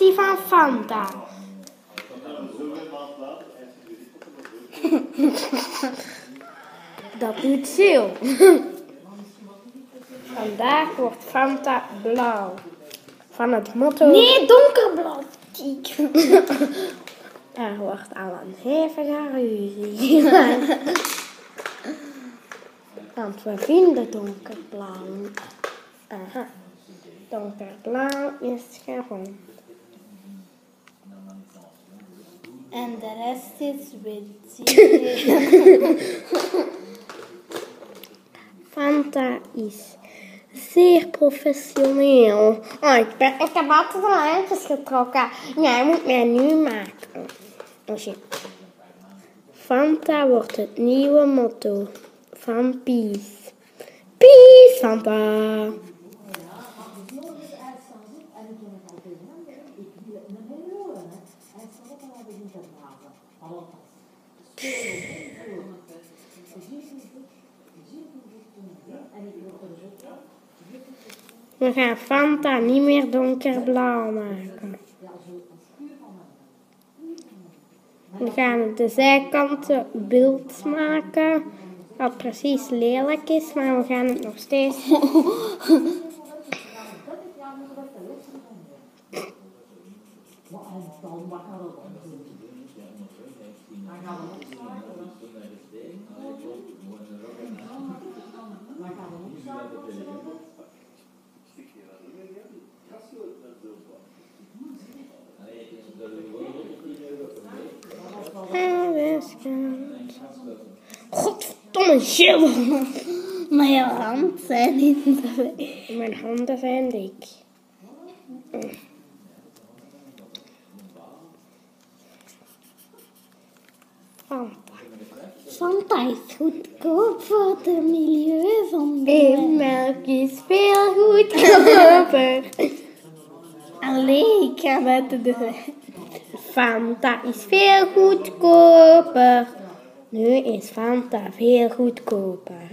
die van Fanta. Dat doet Sil. Vandaag wordt Fanta blauw. Van het motto... Nee, donkerblauw. Er wordt al een hevige ruzie. Want we vinden donkerblauw. Aha. Donkerblauw is gevonden. En de rest is wit. Fanta is zeer professioneel. Oh, ik heb altijd de lijntjes getrokken. Jij moet mij nu maken. Oké. Fanta wordt het nieuwe motto van Peace. Peace, Fanta. We gaan Fanta niet meer donkerblauw maken. We gaan de zijkanten wild maken. Wat precies lelijk is, maar we gaan het nog steeds... Godverdomme Jill! Mijn handen zijn niet dik. Mijn handen zijn dik. Fanta is goedkoop voor het milieu van Melk is veel goedkoper. Allee, ik ga buiten de Fanta is veel goedkoper. Nu is Fanta veel goedkoper.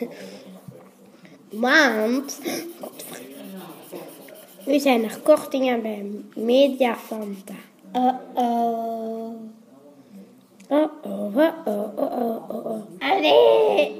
Want nu zijn er kortingen bij Media Fanta. Allee,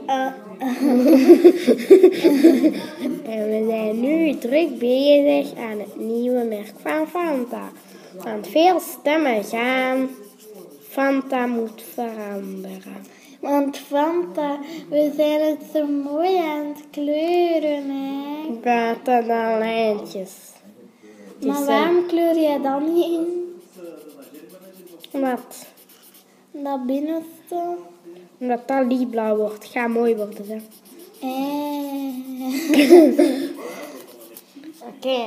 En we zijn nu druk bezig aan het nieuwe merk van Fanta. Want veel stemmen gaan. Fanta moet veranderen. Want Fanta, we zijn het zo mooi aan het kleuren, hè. Buiten de lijntjes. Maar waarom kleur je dan niet in? Wat? Dat binnenste? Omdat dat lichtblauw wordt. Gaat mooi worden, hè. Oké.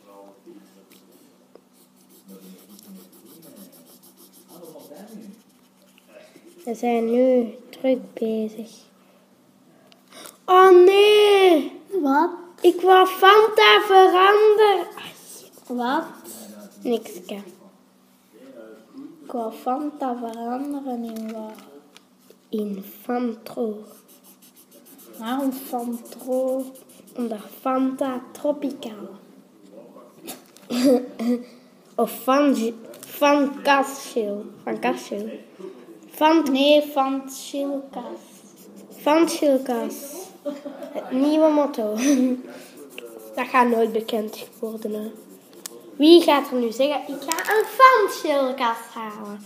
We zijn nu druk bezig. Oh nee! Wat? Ik wou Fanta veranderen. Wat? Nikske. Ik wou Fanta veranderen in wat? In Fantro. Waarom Fantro? Omdat Fanta tropicaal. Of van Cassil. Van Cassil. Nee, van Chilkas. Van Chilkas. Het nieuwe motto. Dat gaat nooit bekend worden. Hè. Wie gaat er nu zeggen, ik ga een Van Chilkas halen?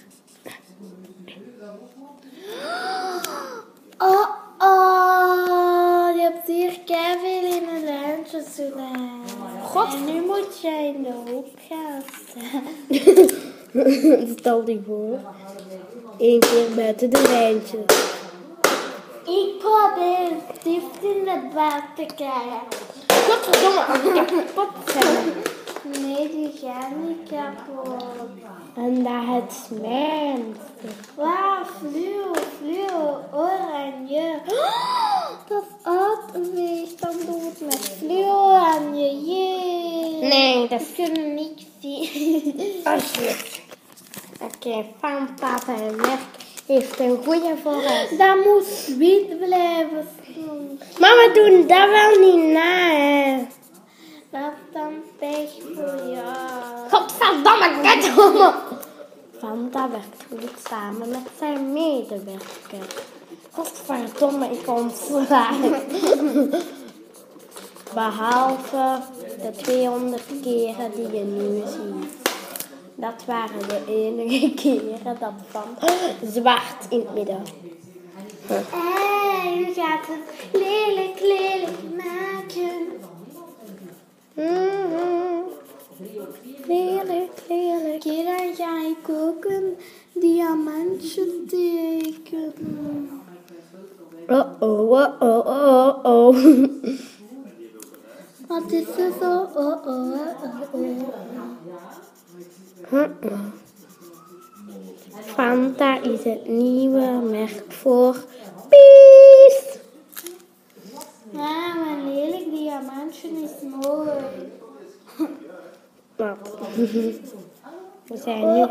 Je hebt hier keiveel in een lijntje gedaan. God. En nu moet jij in de hoek gaan staan. Stel je voor. 1 keer buiten de lijntjes. Ik probeer stift in de bad te krijgen. Godverdomme, als ik kapot zijn. Nee, die gaan niet kapot. En dat het smijnt. Wauw, fluo, oranje. Dat is uitgeweegt, dan doe het met fluo oranje. Jee. Nee, dat is... We kunnen niks zien. Oh shit. Oké, Fanta zijn merk heeft een goede vooruit. Dat moet wit blijven. Maar we doen dat wel niet na, hè. Dat is dan pech voor jou. Godverdomme. Godverdomme, kuthonden! Fanta werkt goed samen met zijn medewerker. Godverdomme, ik ontslaag. Behalve de 200 keren die je nu ziet. Dat waren de enige keren dat van zwart in het midden. Hé, u gaat het lelijk maken. Lelijk. Oké, dan ga ik ook een diamantje tekenen. Oh. Wat is er zo? Fanta is het nieuwe merk voor Peace. Ja, mijn lelijk diamantje is mooi. Wat? We zijn nu...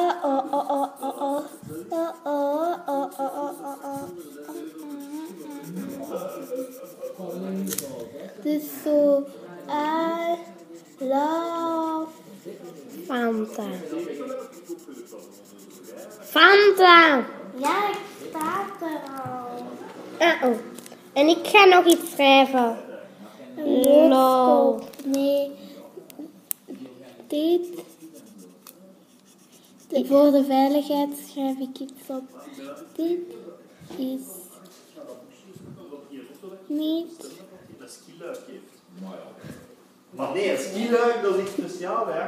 Het is zo... I love... Fanta! Ja, ik sta er al. Oh. En ik ga nog iets schrijven. Lol. Nee. Voor de veiligheid schrijf ik iets op. Dit is niet... Maar nee, het skiluik, dat is iets speciaals, hè.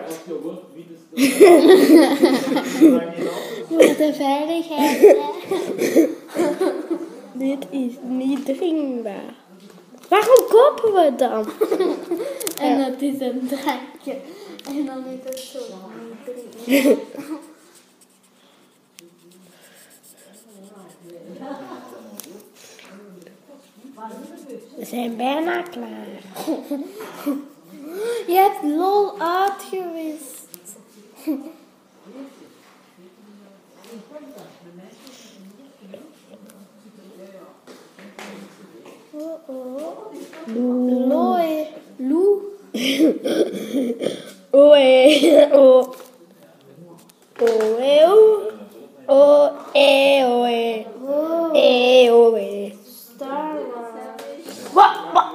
Voor de veiligheid. Dit is niet drinkbaar. Waarom kopen we het dan? En dat is een drankje. En dan is het zo niet drinkbaar. We zijn bijna klaar. Je hebt lol uitgewist. Looi. Loe. Oe. Oh. Oe. Star Wars. Wat?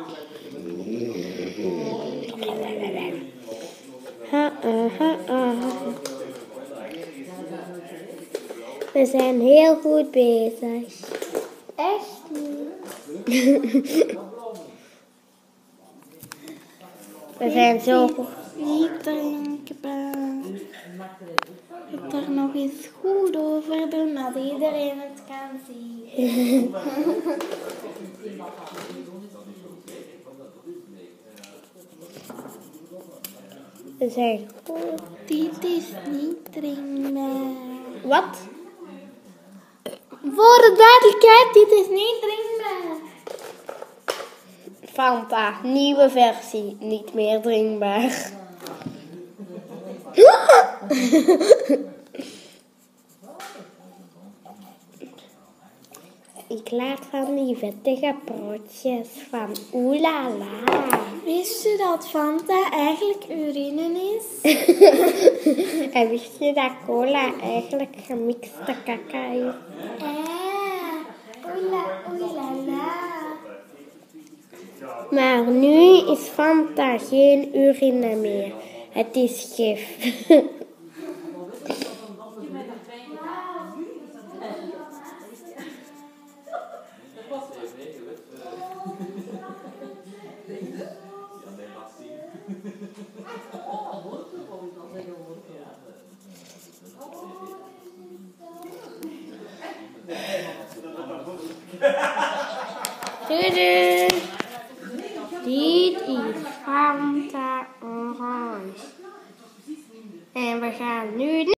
We zijn heel goed bezig. Echt niet. We zijn zo goed. Niet drinkbaar. Ik moet er nog eens goed over doen, dat iedereen het kan zien. We zijn goed. Dit is niet drinkbaar. Wat? Voor de duidelijkheid, dit is niet drinkbaar. Fanta, nieuwe versie, niet meer drinkbaar. Ik laat van die vettige broodjes van oelala. Wist je dat Fanta eigenlijk urine is? En wist je dat cola eigenlijk gemixte kaka is? Oelala. Maar nu is Fanta geen urine meer. Het is gif. Doei. Dit is Fanta Orange. En we gaan nu